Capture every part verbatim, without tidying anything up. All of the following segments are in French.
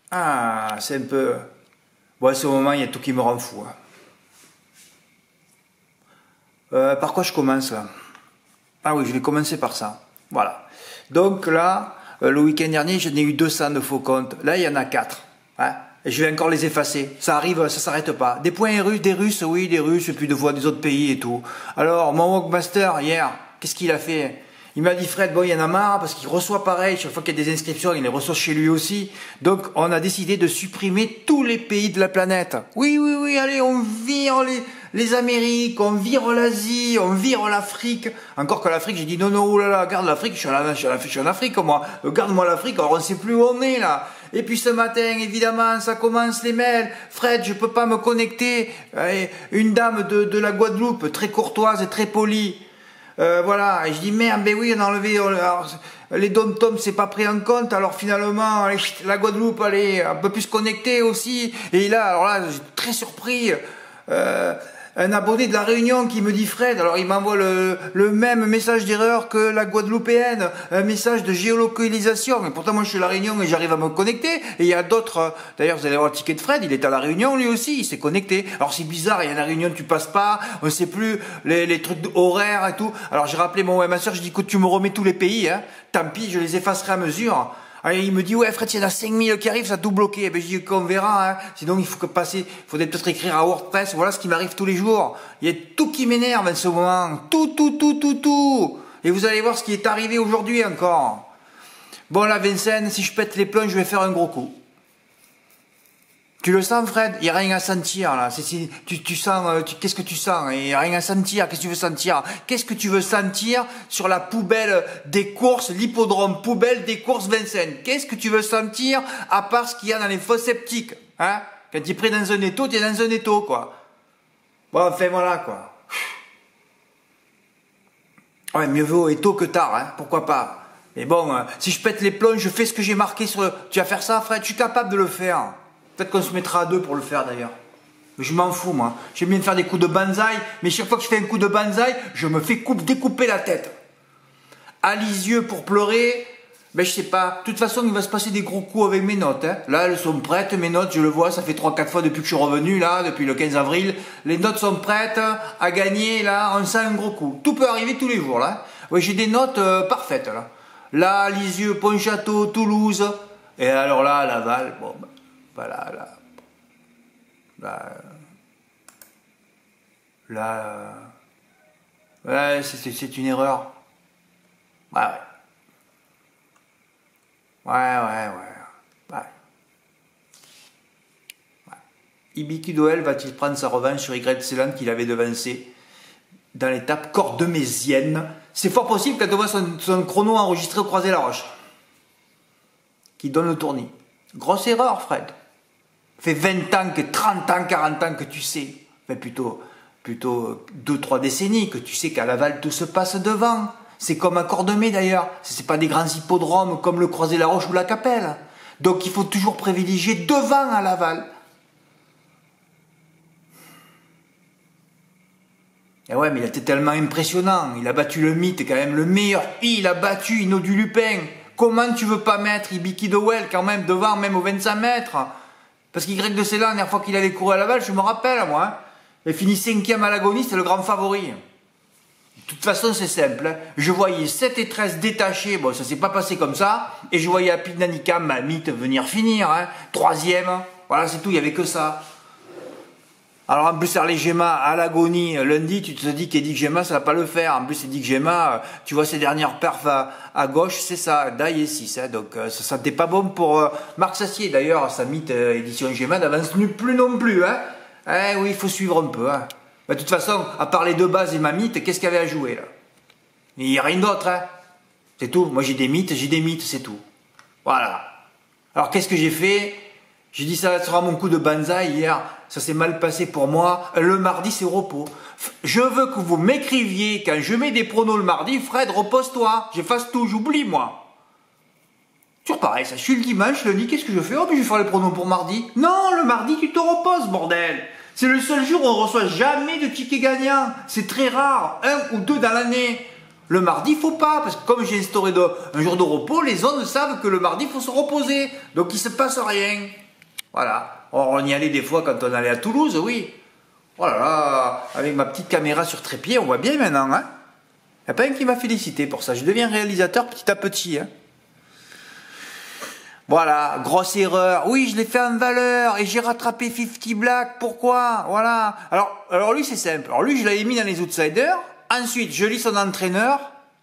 Ah, c'est un peu... Bon, à ce moment, il y a tout qui me rend fou. Hein. Euh, par quoi je commence là? Ah oui, je vais commencer par ça. Voilà. Donc là, euh, le week-end dernier, j'en ai eu deux cents de faux comptes. Là, il y en a quatre. Hein. Et je vais encore les effacer. Ça arrive, ça s'arrête pas. Des points russes, des Russes, oui, des Russes, et puis de voix des autres pays et tout. Alors, mon Wokmaster, hier, qu'est-ce qu'il a fait? Il m'a dit, Fred, bon, il y en a marre parce qu'il reçoit pareil. Chaque fois qu'il y a des inscriptions, il les reçoit chez lui aussi. Donc, on a décidé de supprimer tous les pays de la planète. Oui, oui, oui, allez, on vire les, les Amériques, on vire l'Asie, on vire l'Afrique. Encore que l'Afrique, j'ai dit, non, non, oulala, garde l'Afrique, je suis en, je suis en Afrique, moi. Garde-moi l'Afrique, alors on ne sait plus où on est, là. Et puis ce matin, évidemment, ça commence les mails. Fred, je peux pas me connecter. Une dame de, de la Guadeloupe, très courtoise et très polie. Euh, voilà, et je dis merde, ben oui, on a enlevé, alors, les dom-toms c'est pas pris en compte, alors finalement, allez, la Guadeloupe, allez, un peu plus connectée aussi, et là, alors là, j'ai très surpris, euh, un abonné de la Réunion qui me dit Fred, alors il m'envoie le, le même message d'erreur que la Guadeloupéenne, un message de géolocalisation, et pourtant moi je suis à la Réunion et j'arrive à me connecter, et il y a d'autres, d'ailleurs vous allez voir le ticket de Fred, il est à la Réunion lui aussi, il s'est connecté, alors c'est bizarre, il y a la Réunion tu passes pas, on sait plus les, les trucs horaires et tout, alors j'ai rappelé mon webmaster, je dis écoute tu me remets tous les pays, hein, tant pis je les effacerai à mesure. Et il me dit, ouais, Fred, il y en a cinq mille qui arrivent, ça a tout bloqué. Et ben, je dis qu'on verra, hein. Sinon, il faut que passer, il faudrait peut-être écrire à WordPress. Voilà ce qui m'arrive tous les jours. Il y a tout qui m'énerve en ce moment. Tout, tout, tout, tout, tout. Et vous allez voir ce qui est arrivé aujourd'hui encore. Bon, là, Vincent, si je pète les plombs, je vais faire un gros coup. Tu le sens, Fred? Il n'y a rien à sentir, là. C'est, c'est, tu, tu sens, tu, qu'est-ce que tu sens? Il n'y a rien à sentir. Qu'est-ce que tu veux sentir? Qu'est-ce que tu veux sentir sur la poubelle des courses, l'hippodrome poubelle des courses Vincent? Qu'est-ce que tu veux sentir à part ce qu'il y a dans les fosses septiques? Hein? Quand tu es pris dans un étau, tu es dans un étau, quoi. Bon, enfin, voilà, quoi. Ouais, mieux vaut étau que tard, hein. Pourquoi pas? Mais bon, euh, si je pète les plombs, je fais ce que j'ai marqué sur le... Tu vas faire ça, Fred? Je suis capable de le faire. Peut-être qu'on se mettra à deux pour le faire d'ailleurs. Mais je m'en fous moi. J'aime bien faire des coups de banzai, mais chaque fois que je fais un coup de banzai, je me fais coupe, découper la tête. À Lisieux pour pleurer, ben je sais pas. De toute façon, il va se passer des gros coups avec mes notes. Hein. Là, elles sont prêtes, mes notes, je le vois, ça fait trois quatre fois depuis que je suis revenu, là, depuis le quinze avril. Les notes sont prêtes à gagner, là, on sent un gros coup. Tout peut arriver tous les jours, là. Oui, j'ai des notes euh, parfaites, là. Là, Lisieux, Pontchâteau, Toulouse. Et alors là, Laval, bon, ben, voilà, là, là, là, ouais, c'est une erreur. Ouais, ouais. Ouais, ouais, ouais. Ouais. Ouais. Ibikidoel va-t-il prendre sa revanche sur Y Ceylan qu'il avait devancé dans l'étape cordemesienne? C'est fort possible quand on voit son, son chrono enregistré au Croisé-la-Roche, qui donne le tournis. Grosse erreur, Fred. Ça fait vingt ans, que trente ans, quarante ans que tu sais, enfin plutôt, plutôt deux trois décennies, que tu sais qu'à Laval tout se passe devant. C'est comme à Cordemais d'ailleurs. Ce n'est pas des grands hippodromes comme le Croisé-la-Roche ou la Capelle. Donc il faut toujours privilégier devant à Laval. Et ouais, mais il était tellement impressionnant. Il a battu le mythe, quand même, le meilleur. Il a battu Hinault du Lupin. Comment tu veux pas mettre Ibikidoel quand même devant, même aux vingt-cinq mètres? Parce qu'Y de Ceylan, la dernière fois qu'il avait couru à Laval, je me rappelle, moi, hein, il a fini cinquième à l'agonie, c'était le grand favori. De toute façon, c'est simple. Hein. Je voyais sept et treize détachés, bon, ça s'est pas passé comme ça, et je voyais Apidnanika, ma mythe, venir finir, hein, troisième, voilà, c'est tout, il n'y avait que ça. Alors en plus, Hervé Gemma à l'agonie lundi, tu te dis qu'Edik Gemma ça va pas le faire. En plus, Edik Gemma, tu vois ses dernières perfs à, à gauche, c'est ça, Daï et six. Hein, donc euh, ça sentait pas bon pour euh, Marc Sassier. D'ailleurs, sa mythe euh, édition Gemma n'avance plus non plus. Hein. Eh oui, il faut suivre un peu. Hein. Bah, de toute façon, à part les deux bases et ma mythe, qu'est-ce qu'il y avait à jouer là? Il n'y a rien d'autre. Hein. C'est tout. Moi j'ai des mythes, j'ai des mythes, c'est tout. Voilà. Alors qu'est-ce que j'ai fait? J'ai dit ça sera mon coup de banzai hier, ça s'est mal passé pour moi, le mardi c'est repos. Je veux que vous m'écriviez quand je mets des pronos le mardi, Fred repose-toi, j'efface tout, j'oublie moi. Toujours pareil, ça je suis le dimanche, le lundi, qu'est-ce que je fais? Oh puis je vais faire les pronos pour mardi. Non, le mardi tu te reposes bordel. C'est le seul jour où on ne reçoit jamais de tickets gagnants, c'est très rare, un ou deux dans l'année. Le mardi, il faut pas, parce que comme j'ai instauré de, un jour de repos, les zones savent que le mardi, il faut se reposer. Donc, il ne se passe rien. Voilà. Or, on y allait des fois quand on allait à Toulouse, oui. Voilà, là, avec ma petite caméra sur trépied, on voit bien maintenant. Hein. Il n'y a pas un qui m'a félicité pour ça. Je deviens réalisateur petit à petit. Hein. Voilà, grosse erreur. Oui, je l'ai fait en valeur et j'ai rattrapé cinquante Black. Pourquoi? Voilà. Alors, alors lui, c'est simple. Alors lui, je l'avais mis dans les outsiders. Ensuite, je lis son entraîneur.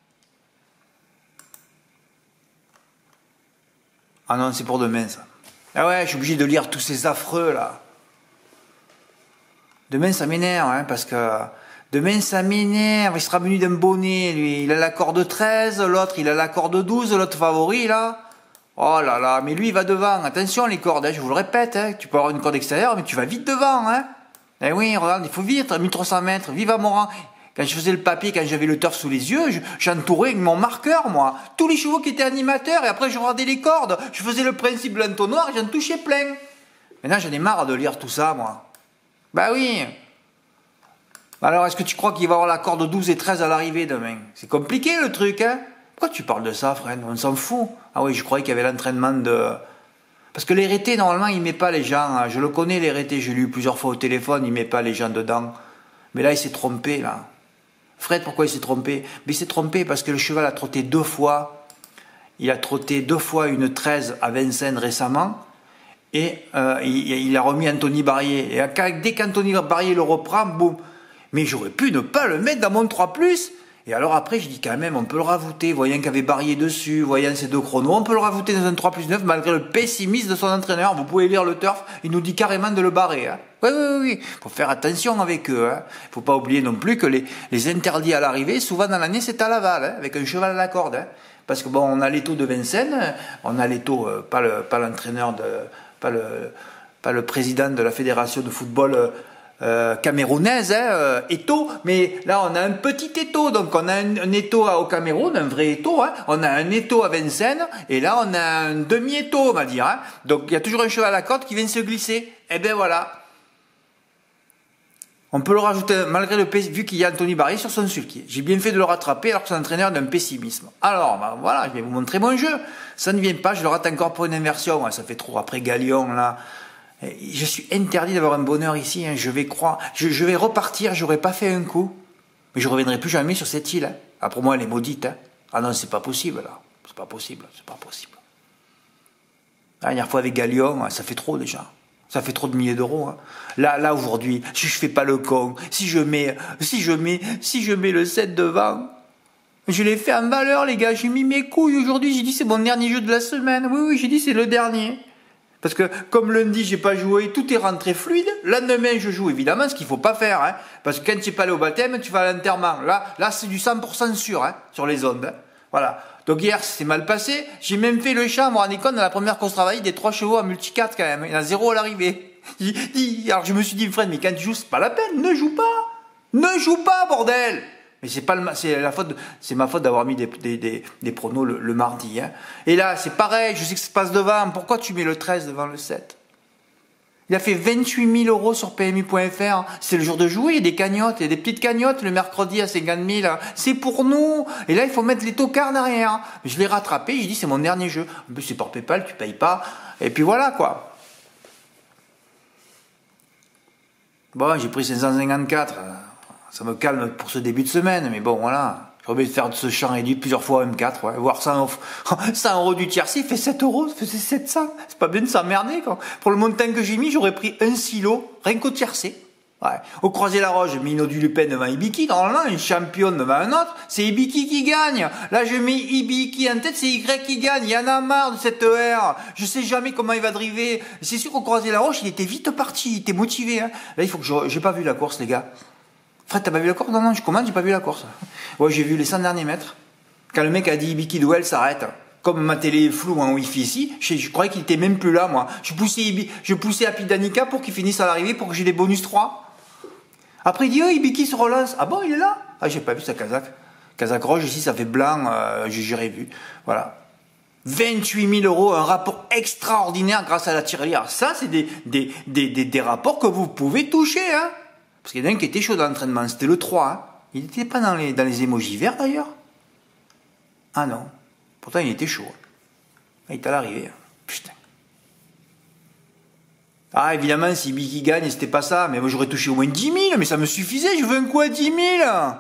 Ah non, c'est pour demain, ça. Ah ouais, je suis obligé de lire tous ces affreux, là. Demain, ça m'énerve, hein, parce que... Demain, ça m'énerve. Il sera venu d'un bonnet, lui. Il a l'accord de treize, l'autre, il a l'accord de douze, l'autre favori, là. Oh là là, mais lui, il va devant. Attention, les cordes, hein, je vous le répète. Hein, tu peux avoir une corde extérieure, mais tu vas vite devant, hein. Eh oui, regarde, il faut vite, mille trois cents mètres, vive à mon rang. Quand je faisais le papier, quand j'avais le turf sous les yeux, j'entourais avec mon marqueur, moi. Tous les chevaux qui étaient animateurs, et après je regardais les cordes. Je faisais le principe de l'entonnoir, et j'en touchais plein. Maintenant, j'en ai marre de lire tout ça, moi. Bah oui. Alors, est-ce que tu crois qu'il va avoir la corde douze et treize à l'arrivée demain? C'est compliqué, le truc, hein. Pourquoi tu parles de ça, frère? On s'en fout. Ah oui, je croyais qu'il y avait l'entraînement de... Parce que l'R T, normalement, il ne met pas les gens. Hein. Je le connais, l'R T, j'ai lu plusieurs fois au téléphone, il ne met pas les gens dedans. Mais là, il s'est trompé, là. Fred, pourquoi il s'est trompé? Mais il s'est trompé parce que le cheval a trotté deux fois. Il a trotté deux fois une treize à Vincennes récemment. Et euh, il, il a remis Anthony Barrier. Et dès qu'Anthony Barrier le reprend, boum. Mais j'aurais pu ne pas le mettre dans mon trois plus. Et alors après, je dis quand même, on peut le rajouter. Voyant qu'il y avait Barrier dessus, voyant ces deux chronos, on peut le rajouter dans un trois plus neuf malgré le pessimisme de son entraîneur. Vous pouvez lire le turf, il nous dit carrément de le barrer. Hein. Oui, oui, oui, il faut faire attention avec eux. Il hein. ne faut pas oublier non plus que les, les interdits à l'arrivée, souvent dans l'année, c'est à Laval, hein, avec un cheval à la corde. Hein. Parce que bon, on a l'étau de Vincennes, on a l'étau, euh, pas le, pas l'entraîneur, de, pas le, pas le président de la fédération de football euh, Euh, camerounaise, hein, euh, étau, mais là on a un petit étau, donc on a un, un étau au Cameroun, un vrai étau, hein, on a un étau à Vincennes, et là on a un demi-étau, on va dire, hein, donc il y a toujours un cheval à la corde qui vient se glisser, et ben voilà. On peut le rajouter, malgré le vu qu'il y a Anthony Barrier sur son sulky. J'ai bien fait de le rattraper alors que c'est l'entraîneur d'un pessimisme. Alors, ben voilà, je vais vous montrer mon jeu. Ça ne vient pas, je le rate encore pour une inversion, ça fait trop après Galion, là. Je suis interdit d'avoir un bonheur ici, hein. je vais croire, je, je vais repartir, j'aurais pas fait un coup, mais je reviendrai plus jamais sur cette île. Hein. Ah, pour moi, elle est maudite. Hein. Ah non, c'est pas possible là, c'est pas possible, c'est pas possible. La dernière fois avec Galion, ça fait trop déjà, ça fait trop de milliers d'euros. Hein. Là, là aujourd'hui, si je fais pas le con, si je mets, si je mets, si je mets le sept devant, je l'ai fait en valeur les gars, j'ai mis mes couilles aujourd'hui, j'ai dit c'est mon dernier jeu de la semaine. Oui, oui, j'ai dit c'est le dernier. Parce que comme lundi, j'ai pas joué, tout est rentré fluide. Le lendemain, je joue évidemment, ce qu'il faut pas faire. Hein, parce que quand tu n'es pas allé au baptême, tu vas à l'enterrement. Là, là c'est du cent pour cent sûr hein, sur les ondes. Hein. Voilà. Donc hier, c'est mal passé. J'ai même fait le champ, vous vous rendez compte, dans la première course travail, des trois chevaux à multi quatre quand même. Il y en a zéro à l'arrivée. Alors je me suis dit, Fred, mais quand tu joues, c'est pas la peine, ne joue pas. Ne joue pas, bordel. Mais c'est pas le, c'est la faute, c'est ma faute d'avoir mis des, des, des, des pronos le, le mardi. Hein. Et là, c'est pareil, je sais que ça se passe devant. Pourquoi tu mets le treize devant le sept? Il a fait vingt-huit mille euros sur P M U point F R. C'est le jour de jouer, il y a des cagnottes, il y a des petites cagnottes le mercredi à cinquante mille. C'est pour nous. Et là, il faut mettre les tocards derrière. Je l'ai rattrapé, j'ai dit c'est mon dernier jeu. En plus, c'est par PayPal, tu payes pas. Et puis voilà, quoi. Bon, j'ai pris cinq cent cinquante-quatre. Ça me calme pour ce début de semaine, mais bon, voilà. J'ai envie de faire de ce champ réduit plusieurs fois M quatre, ouais. Voir cent euros du tiercé, fait sept euros, ça fait sept cents. C'est pas bien de s'emmerder, quoi. Pour le montant que j'ai mis, j'aurais pris un silo, rien qu'au tiercé. Ouais. Au Croisé-la-Roche, j'ai mis Ino du Lupin devant Ibiki. Normalement, une championne devant un autre, c'est Ibiki qui gagne. Là, je mets Ibiki en tête, c'est Y qui gagne. Il y en a marre de cette E R. Je sais jamais comment il va driver. C'est sûr qu'au Croisé-la-Roche, il était vite parti, il était motivé, hein. Là, il faut que je, j'ai pas vu la course, les gars. Fred, t'as pas vu la course? Non, non, je commande, j'ai pas vu la course. Ouais, j'ai vu les cent derniers mètres. Quand le mec a dit Ibiki Duel s'arrête. Comme ma télé est floue en Wi-Fi ici, je, je croyais qu'il était même plus là, moi. Je poussais, Ibi, je poussais Happy Danica pour qu'il finisse à l'arrivée pour que j'ai des bonus trois. Après, il dit, oh, Ibiki se relance. Ah bon, il est là? Ah, j'ai pas vu sa Kazakh. Kazakh Roche, ici, ça fait blanc, euh, j'ai vu. Voilà. vingt-huit mille euros, un rapport extraordinaire grâce à la tirelire. Ça, c'est des, des, des, des, des rapports que vous pouvez toucher, hein. Parce qu'il y en a un qui était chaud dans l'entraînement, c'était le trois. Hein. Il n'était pas dans les, dans les émojis verts d'ailleurs. Ah non. Pourtant, il était chaud. Il est à l'arrivée. Putain. Ah, évidemment, si Bicky gagne, c'était pas ça. Mais moi, j'aurais touché au moins dix mille. Mais ça me suffisait. Je veux un coup à dix mille. Ah,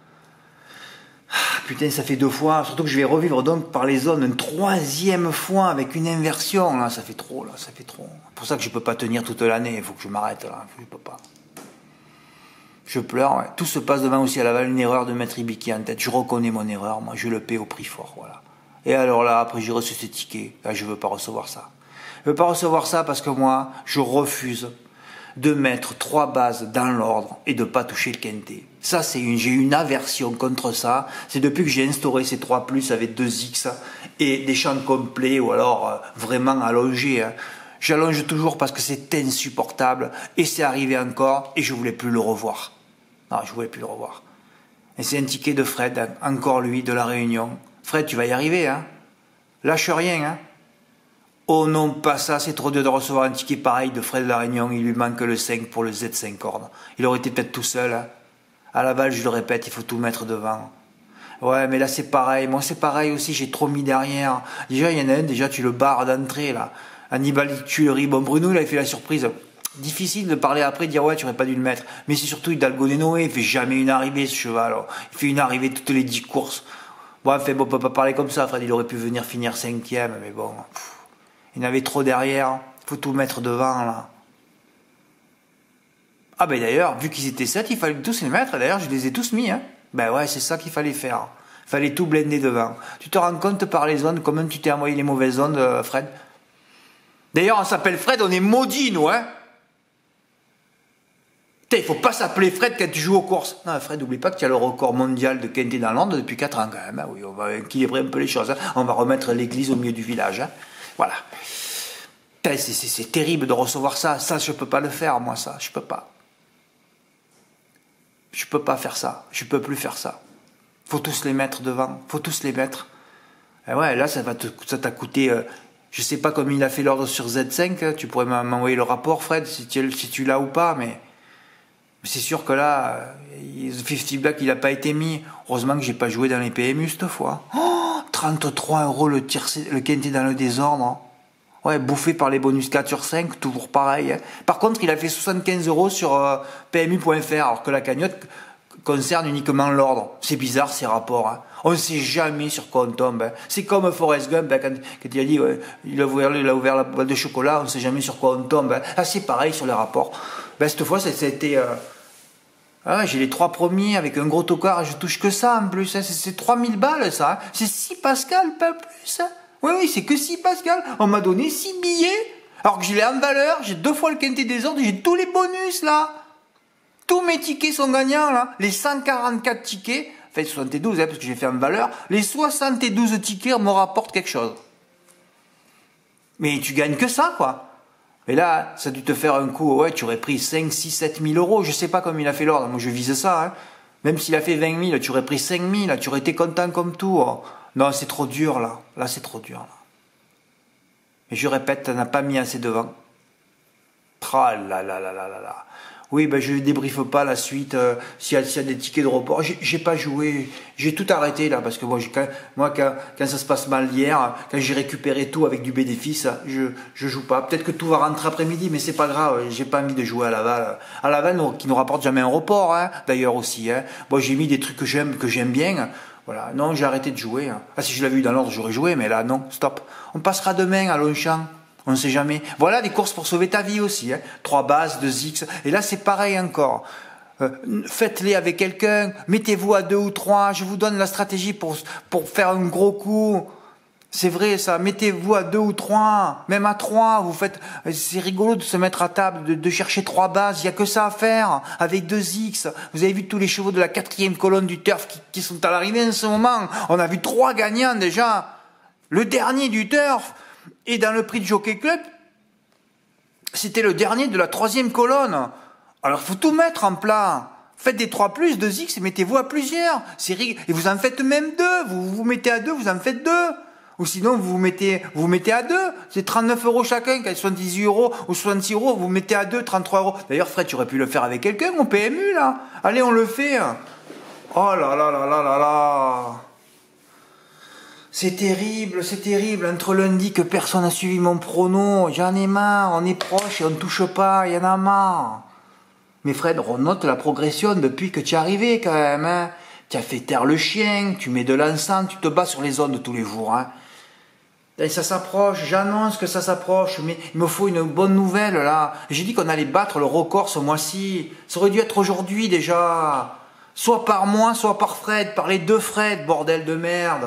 putain, ça fait deux fois. Surtout que je vais revivre donc par les zones une troisième fois avec une inversion. Là, ça fait trop. Là, ça fait trop. C'est pour ça que je peux pas tenir toute l'année. Il faut que je m'arrête là. Je peux pas. Je pleure. Ouais. Tout se passe devant aussi à Laval. Une erreur de mettre Ibiki en tête. Je reconnais mon erreur. Moi, je le paie au prix fort. Voilà. Et alors là, après, j'ai reçu ce ticket. Là, je veux pas recevoir ça. Je veux pas recevoir ça parce que moi, je refuse de mettre trois bases dans l'ordre et de pas toucher le quintet. Ça, c'est une, j'ai une aversion contre ça. C'est depuis que j'ai instauré ces trois plus avec deux X et des champs complets ou alors euh, vraiment allongés. Hein. J'allonge toujours parce que c'est insupportable et c'est arrivé encore et je voulais plus le revoir. Non, je voulais plus le revoir. Et c'est un ticket de Fred, encore lui, de la Réunion. Fred, tu vas y arriver, hein. Lâche rien, hein. Oh non, pas ça, c'est trop dur de recevoir un ticket pareil de Fred de la Réunion. Il lui manque le cinq pour le Z cinq cordes. Il aurait été peut-être tout seul, hein. À Laval, je le répète, il faut tout mettre devant. Ouais, mais là, c'est pareil. Moi, c'est pareil aussi, j'ai trop mis derrière. Déjà, il y en a un, déjà, tu le barres d'entrée, là. Hannibal, il tue le riz. Bon, Bruno, il a fait la surprise. Difficile de parler après, de dire ouais, tu aurais pas dû le mettre. Mais c'est surtout Hidalgo de Noé, il fait jamais une arrivée, ce cheval. Alors. Il fait une arrivée toutes les dix courses. Bon, enfin, bon, on peut pas parler comme ça, Fred, il aurait pu venir finir cinquième, mais bon. Pff, il y en avait trop derrière. Il faut tout mettre devant, là. Ah, ben d'ailleurs, vu qu'ils étaient sept, il fallait tous les mettre. D'ailleurs, je les ai tous mis, hein. Ben ouais, c'est ça qu'il fallait faire. Il fallait tout blender devant. Tu te rends compte par les zones, comment tu t'es envoyé les mauvaises zones, euh, Fred? D'ailleurs, on s'appelle Fred, on est maudits, nous, hein. Putain, il faut pas s'appeler Fred quand tu joues aux courses. Non, Fred, n'oublie pas que tu as le record mondial de quintet dans l'Onde depuis quatre ans, quand même. Hein. Oui, on va équilibrer un peu les choses. Hein. On va remettre l'église au milieu du village. Hein. Voilà. C'est terrible de recevoir ça. Ça, je peux pas le faire, moi, ça. Je peux pas. Je peux pas faire ça. Je peux plus faire ça. Faut tous les mettre devant. Faut tous les mettre. Et ouais, là, ça va te, ça t'a coûté... Euh, je sais pas comme il a fait l'ordre sur Z cinq. Tu pourrais m'envoyer le rapport, Fred, si tu, si tu l'as ou pas, mais... C'est sûr que là, cinquante Black, il n'a pas été mis. Heureusement que j'ai pas joué dans les P M U cette fois. Oh, trente-trois euros le, le quintet dans le désordre. Ouais, bouffé par les bonus quatre sur cinq, toujours pareil. Hein. Par contre, il a fait soixante-quinze euros sur euh, P M U point F R, alors que la cagnotte concerne uniquement l'ordre. C'est bizarre ces rapports. Hein. On ne sait jamais sur quoi on tombe. Hein. C'est comme Forrest Gump, hein, quand, quand il a dit ouais, il, a ouvert, il a ouvert la boîte de chocolat, on ne sait jamais sur quoi on tombe. Hein. Ah, c'est pareil sur les rapports. Ben, cette fois, ça, ça a été... Euh... Ah, j'ai les trois premiers avec un gros tocard, je touche que ça en plus. Hein. C'est trois mille balles, ça. Hein. C'est six Pascal, pas plus. Hein. Oui, oui, c'est que six Pascal. On m'a donné six billets, alors que je l'ai en valeur. J'ai deux fois le quintet des ordres, j'ai tous les bonus, là. Tous mes tickets sont gagnants, là. Les cent quarante-quatre tickets, enfin soixante-douze, hein, parce que j'ai fait en valeur, les soixante-douze tickets me rapportent quelque chose. Mais tu gagnes que ça, quoi. Et là, ça a dû te faire un coup, ouais, tu aurais pris cinq, six, sept mille euros, je sais pas comme il a fait l'ordre, moi je vise ça, hein. Même s'il a fait vingt mille, tu aurais pris cinq mille, tu aurais été content comme tout. Oh. Non, c'est trop dur, là. Là, c'est trop dur, là. Mais je répète, tu n'as pas mis assez devant. Tra là là là là là là. Oui, ben je ne débriefe pas la suite, euh, s'il y, y a des tickets de report. J'ai pas joué, j'ai tout arrêté là, parce que moi, quand, moi quand, quand ça se passe mal hier, quand j'ai récupéré tout avec du bénéfice, je je joue pas. Peut-être que tout va rentrer après-midi, mais c'est pas grave, j'ai pas envie de jouer à Laval. À Laval, qui nous rapporte jamais un report, hein, d'ailleurs aussi. Hein. Moi, j'ai mis des trucs que j'aime que j'aime bien. Voilà, non, j'ai arrêté de jouer. Hein. Ah, si je l'avais eu dans l'ordre, j'aurais joué, mais là, non, stop. On passera demain à Longchamp. On ne sait jamais. Voilà des courses pour sauver ta vie aussi. Hein. Trois bases, deux X. Et là, c'est pareil encore. Euh, Faites-les avec quelqu'un. Mettez-vous à deux ou trois. Je vous donne la stratégie pour, pour faire un gros coup. C'est vrai, ça. Mettez-vous à deux ou trois. Même à trois. Vous faites. C'est rigolo de se mettre à table, de, de chercher trois bases. Il n'y a que ça à faire. Avec deux X. Vous avez vu tous les chevaux de la quatrième colonne du turf qui, qui sont à l'arrivée en ce moment. On a vu trois gagnants déjà. Le dernier du turf. Et dans le prix de Jockey Club, c'était le dernier de la troisième colonne. Alors, il faut tout mettre en plat. Faites des trois plus, deux X et mettez-vous à plusieurs. C'est rig... Et vous en faites même deux. Vous vous mettez à deux, vous en faites deux. Ou sinon, vous vous mettez, vous vous mettez à deux. C'est trente-neuf euros chacun. Quand soixante-dix-huit euros ou soixante-six euros, vous mettez à deux, trente-trois euros. D'ailleurs, Fred, tu aurais pu le faire avec quelqu'un au P M U, là. Allez, on le fait. Oh là là là là là là. C'est terrible, c'est terrible. Entre lundi que personne n'a suivi mon prono, j'en ai marre, on est proche et on ne touche pas, il y en a marre. Mais Fred, on note la progression depuis que tu es arrivé quand même. Hein. Tu as fait taire le chien, tu mets de l'encens, tu te bats sur les ondes tous les jours. Hein. Et ça s'approche, j'annonce que ça s'approche, mais il me faut une bonne nouvelle là. J'ai dit qu'on allait battre le record ce mois-ci. Ça aurait dû être aujourd'hui déjà. Soit par moi, soit par Fred, par les deux Fred, bordel de merde.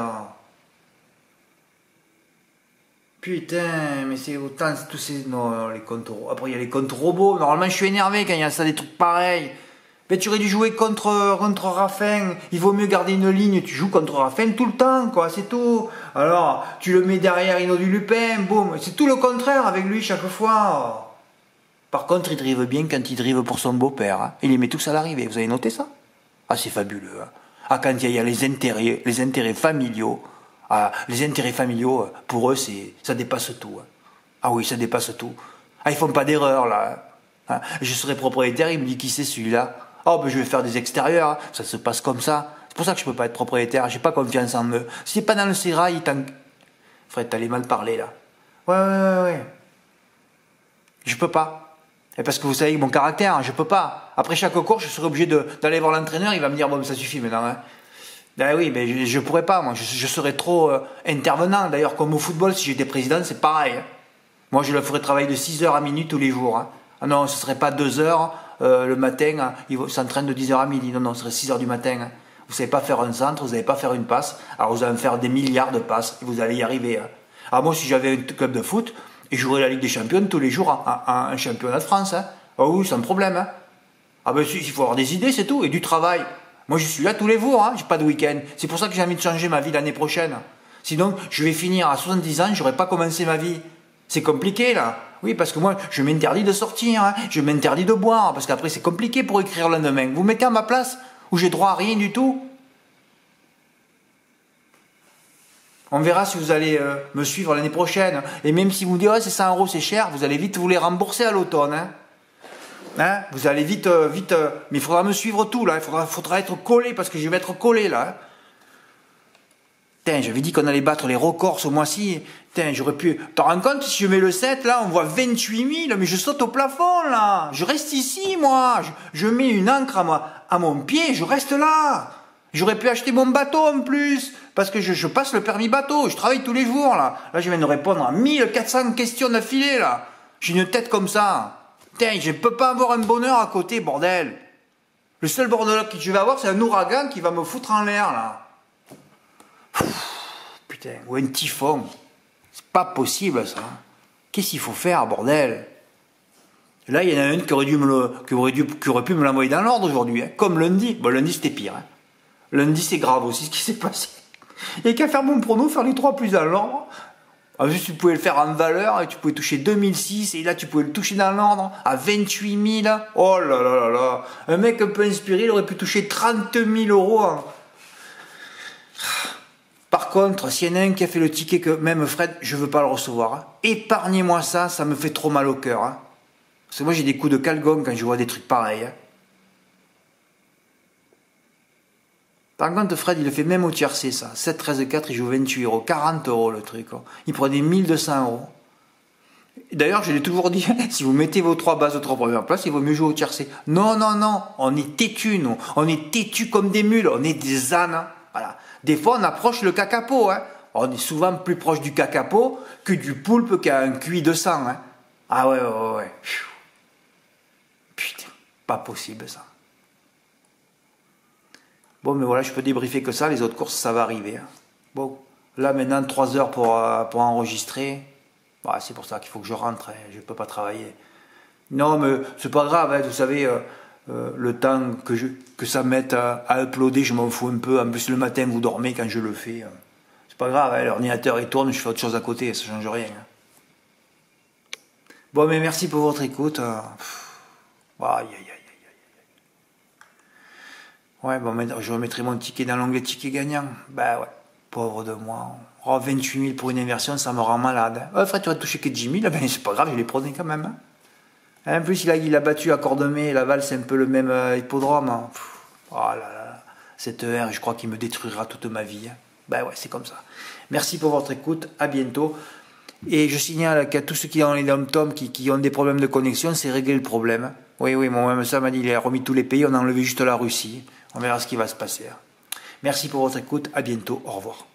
Putain, mais c'est autant, tous ces... Non, les comptes... Après, il y a les comptes robots. Normalement, je suis énervé quand il y a ça, des trucs pareils. Mais tu aurais dû jouer contre, contre Raffin. Il vaut mieux garder une ligne. Tu joues contre Raffin tout le temps, quoi, c'est tout. Alors, tu le mets derrière Hino du Lupin, boum. C'est tout le contraire avec lui chaque fois. Par contre, il drive bien quand il drive pour son beau-père. Hein. Il les met tous à l'arrivée. Vous avez noté ça? Ah, c'est fabuleux. Hein. Ah, quand il y a les intérêts, les intérêts familiaux... Ah, les intérêts familiaux, pour eux, c'est, ça dépasse tout. Hein. Ah oui, ça dépasse tout. Ah, ils font pas d'erreur, là. Hein. Je serai propriétaire, il me dit qui c'est celui-là. Oh, ben je vais faire des extérieurs, hein. Ça se passe comme ça. C'est pour ça que je peux pas être propriétaire, j'ai pas confiance en eux. Si c'est pas dans le sérail, il t'en... Fred, t'allais mal parler, là. Ouais, ouais, ouais, ouais. Je peux pas. Et parce que vous savez mon caractère, hein, je peux pas. Après chaque cours, je serai obligé de, d'aller voir l'entraîneur, il va me dire, bon, ça suffit maintenant, hein. Ben oui, mais je, je pourrais pas, moi, je, je serais trop euh, intervenant. D'ailleurs, comme au football, si j'étais président, c'est pareil. Hein. Moi, je le ferais travailler de six heures à minuit tous les jours. Hein. Ah non, ce serait pas deux heures euh, le matin, hein, il s'entraîne de dix heures à midi. Non, non, ce serait six heures du matin. Hein. Vous savez pas faire un centre, vous savez pas faire une passe, alors vous allez me faire des milliards de passes et vous allez y arriver. Hein. Alors moi, si j'avais un club de foot, et je jouerais la Ligue des Champions tous les jours à un championnat de France. Hein. Ah oui, sans problème. Hein. Ah ben, il faut avoir des idées, c'est tout, et du travail. Moi, je suis là tous les jours, hein, j'ai pas de week-end. C'est pour ça que j'ai envie de changer ma vie l'année prochaine. Sinon, je vais finir à soixante-dix ans, j'aurais pas commencé ma vie. C'est compliqué, là. Oui, parce que moi, je m'interdis de sortir, hein, je m'interdis de boire, parce qu'après, c'est compliqué pour écrire le lendemain. Vous mettez à ma place, où j'ai droit à rien du tout. On verra si vous allez euh, me suivre l'année prochaine. Et même si vous me dites, oh, c'est cent euros, c'est cher, vous allez vite vous les rembourser à l'automne, hein. Hein, vous allez vite, euh, vite, euh, mais il faudra me suivre tout là, il faudra, faudra être collé parce que je vais être collé là. Hein. Putain, j'avais dit qu'on allait battre les records ce mois-ci. Putain, j'aurais pu. T'en rends compte si je mets le sept là, on voit vingt-huit mille, mais je saute au plafond là. Je reste ici moi. Je, je mets une ancre à, moi, à mon pied, je reste là. J'aurais pu acheter mon bateau en plus parce que je, je passe le permis bateau. Je travaille tous les jours là. Là, je viens de répondre à mille quatre cents questions d'affilée là. J'ai une tête comme ça. Putain, je ne peux pas avoir un bonheur à côté, bordel. Le seul bordel que je vais avoir, c'est un ouragan qui va me foutre en l'air, là. Putain, ou un typhon. C'est pas possible, ça. Qu'est-ce qu'il faut faire, bordel? Là, il y en a une qui aurait, dû me le, qui aurait, dû, qui aurait pu me l'envoyer dans l'ordre aujourd'hui, hein, comme lundi. Bon, lundi, c'était pire. Hein. Lundi, c'est grave aussi, ce qui s'est passé. Il n'y a qu'à faire mon prono, faire les trois plus dans l'ordre. En plus, tu pouvais le faire en valeur, et tu pouvais toucher deux mille six, et là, tu pouvais le toucher dans l'ordre, à vingt-huit mille. Oh là là là là. Un mec un peu inspiré, il aurait pu toucher trente mille euros. Hein. Par contre, s'il y en a un qui a fait le ticket que même Fred, je veux pas le recevoir. Hein. Épargnez-moi ça, ça me fait trop mal au cœur. Hein. Parce que moi, j'ai des coups de calgon quand je vois des trucs pareils. Hein. Par contre, Fred, il le fait même au tiercé, ça. sept treize quatre, il joue vingt-huit euros. quarante euros, le truc. Hein. Il prenait mille deux cents euros. D'ailleurs, je l'ai toujours dit, si vous mettez vos trois bases aux trois premières places, il vaut mieux jouer au tiercé. Non, non, non. On est têtus, nous. On est têtus comme des mules. On est des ânes. Hein. Voilà. Des fois, on approche le cacapo. Hein. On est souvent plus proche du cacapo que du poulpe qui a un Q I de sang. Hein. Ah ouais, ouais, ouais, ouais. Putain, pas possible, ça. Bon, mais voilà, je peux débriefer que ça, les autres courses, ça va arriver. Hein. Bon, là, maintenant, trois heures pour, euh, pour enregistrer. Bah, c'est pour ça qu'il faut que je rentre, hein. Je ne peux pas travailler. Non, mais c'est pas grave, hein. Vous savez, euh, euh, le temps que, je, que ça mette à, à uploader, je m'en fous un peu. En plus, le matin, vous dormez quand je le fais. Hein. C'est pas grave, hein. L'ordinateur, il tourne, je fais autre chose à côté, ça ne change rien. Hein. Bon, mais merci pour votre écoute. Aïe, aïe, aïe. Ouais, bon, je remettrai mon ticket dans l'onglet ticket gagnant. Ben ouais, pauvre de moi. Oh, vingt-huit mille pour une inversion, ça me rend malade. Hein. Ouais, frère, tu vas toucher que dix mille, ben c'est pas grave, je les prenais quand même. Hein. En plus, il a, il a battu à Cordemais, Laval, c'est un peu le même euh, hippodrome. Hein. Pff, oh là là, cette heure, je crois qu'il me détruira toute ma vie. Hein. Ben ouais, c'est comme ça. Merci pour votre écoute, à bientôt. Et je signale qu'à tous ceux qui ont les dom-toms, qui, qui ont des problèmes de connexion, c'est régler le problème. Oui, oui, moi-même ça m'a dit, il a remis tous les pays, on a enlevé juste la Russie. On verra ce qui va se passer. Merci pour votre écoute, à bientôt, au revoir.